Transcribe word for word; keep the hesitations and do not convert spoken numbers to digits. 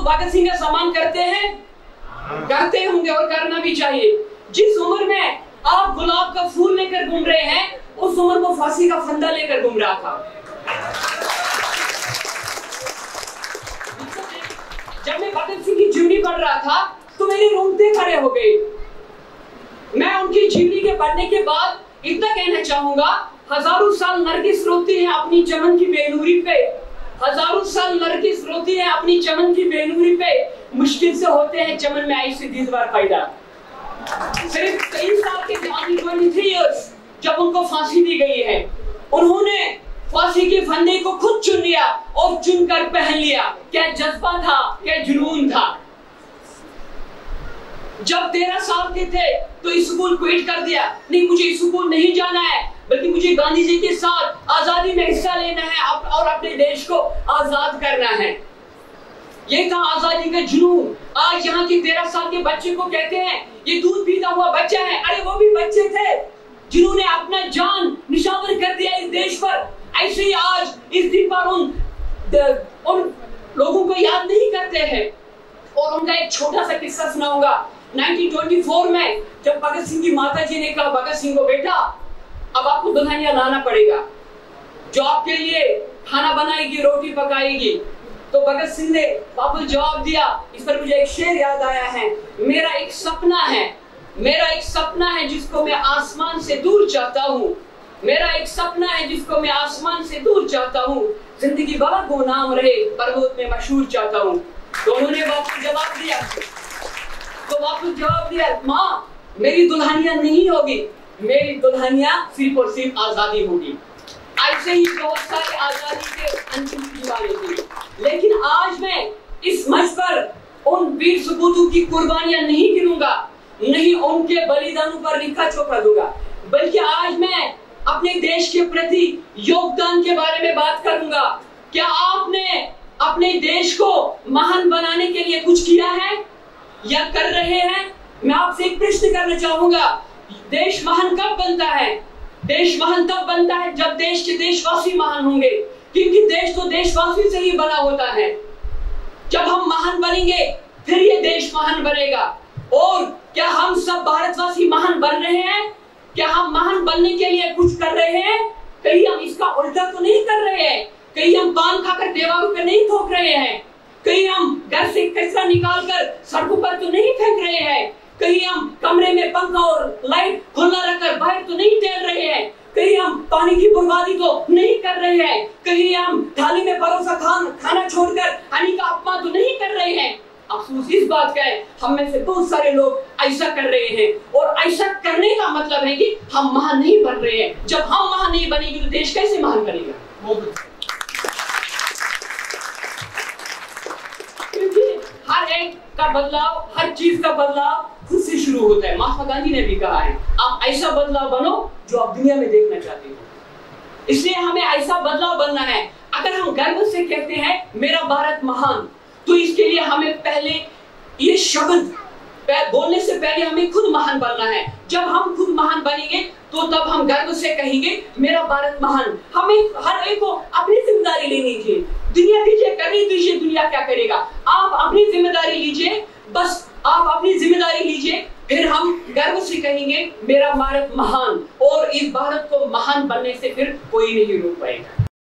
भगत सिंह का सम्मान करते हैं? करते होंगे और करना भी चाहिए। जिस उम्र में आप गुलाब का फूल लेकर घूम रहे हैं, उस उम्र को फांसी का फंदा लेकर घूम रहा था। जब मैं भगत सिंह की जीवनी पढ़ रहा था तो मेरे रोंगटे खड़े हो गए। मैं उनकी जीवनी के पढ़ने के बाद इतना कहना चाहूंगा, हजारों साल नरगिस रोती है अपनी चमन की बेनूरी पे, हजारों साल नरगिस रोती है अपनी चमन की बेनूरी पे, मुश्किल से होते हैं चमन में ऐसे दीदवार पैदा। सिर्फ तेईस साल के तेईस इयर्स जब उनको फांसी दी गई है, उन्होंने फांसी के फंदे को खुद चुन लिया और चुनकर पहन लिया। क्या जज्बा था, क्या जुनून था। जब तेरह साल के थे तो स्कूल क्विट कर दिया, नहीं मुझे स्कूल नहीं जाना है, बल्कि मुझे गांधी जी के साथ आजादी में हिस्सा लेना है और अपने देश को आजाद करना है। ये था आजादी का जुनून। आज यहाँ के तेरह साल के बच्चे को कहते हैं ये दूध पीता हुआ बच्चा है। अरे वो भी बच्चे थे जिन्होंने अपना जान निशावर कर दिया इस देश पर। ऐसे ही आज इस दिन पर उन उन लोगों को याद नहीं करते हैं। और उनका एक छोटा सा किस्सा सुनाऊंगा। उन्नीस सौ चौबीस में जब भगत सिंह की माता जी ने कहा भगत सिंह को, बेटा अब आपको दुल्हनिया लाना पड़ेगा जो आपके लिए खाना बनाएगी, रोटी पकाएगी, तो भगत सिंह ने वापस जवाब दिया। इस पर मुझे एक शेर याद आया है, मेरा एक सपना है, मेरा एक सपना है जिसको मैं आसमान से दूर चाहता हूँ, मेरा एक सपना है जिसको मैं आसमान से दूर चाहता हूँ, जिंदगी भला गुनाम रहे पर्वत में मशहूर चाहता हूँ। तो उन्होंने वापस जवाब दिया तो वापस जवाब दिया माँ मेरी दुल्हनिया नहीं होगी, मेरी दुल्हनिया सिर्फ और सिर्फ आजादी होगी। ऐसे ही बहुत सारी आजादी के अंतिम दीवारें थी। लेकिन आज मैं इस मंच पर उन वीर सपूतों की कुर्बानियां नहीं गिनूंगा, नहीं उनके बलिदानों पर लिखा चोखा दूंगा, बल्कि आज मैं अपने देश के प्रति योगदान के बारे में बात करूंगा। क्या आपने अपने देश को महान बनाने के लिए कुछ किया है या कर रहे हैं? मैं आपसे एक प्रश्न करना चाहूंगा, देश महान कब बनता है? देश महान तब बनता है जब देश के देशवासी महान होंगे, क्योंकि देश तो देशवासी से ही बना होता है। जब हम महान बनेंगे फिर ये देश महान बनेगा। और क्या हम सब भारतवासी महान बन रहे हैं? क्या हम महान बनने के लिए कुछ कर रहे हैं? कहीं हम इसका उल्टा तो नहीं कर रहे हैं? कहीं हम पान खाकर दीवारों पर नहीं ठोक रहे हैं? कहीं हम घर से कचरा निकालकर सड़कों पर तो नहीं फेंक रहे हैं? कहीं हम कमरे में पंखा और लाइट खुला रखकर बाहर तो नहीं टहल रहे हैं? कहीं हम पानी की बर्बादी तो नहीं कर रहे हैं? कहीं हम थाली में परोसा खान खाना छोड़कर हनी का अपमान तो नहीं कर रहे हैं? अफसोस इस बात का है हम में से बहुत सारे लोग ऐसा कर रहे हैं। और ऐसा करने का मतलब है कि हम महान नहीं बन रहे हैं। जब हम महान नहीं बनेंगे तो देश कैसे महान बनेगा? क्योंकि हर एक का बदलाव, हर चीज का बदलाव खुद से शुरू होता है। महात्मा गांधी ने भी कहा है आप ऐसा बदलाव बनो जो आप दुनिया में देखना चाहते हो। इसलिए हमें ऐसा बदलाव बनना है। अगर हम गर्व से कहते हैं मेरा भारत महान, तो इसके लिए हमें पहले ये शब्द बोलने से पहले हमें खुद महान बनना है। जब हम खुद महान बनेंगे तो तब हम गर्व से कहेंगे मेरा भारत महान। हमें हर एक को अपनी जिम्मेदारी लेनी चाहिए। दुनिया दीजिए, करने दीजिए, दुनिया क्या करेगा। आप अपनी जिम्मेदारी लीजिए, बस आप अपनी जिम्मेदारी लीजिए, फिर हम गर्व से कहेंगे मेरा भारत महान। और इस भारत को महान बनने से फिर कोई नहीं रोक पाएगा।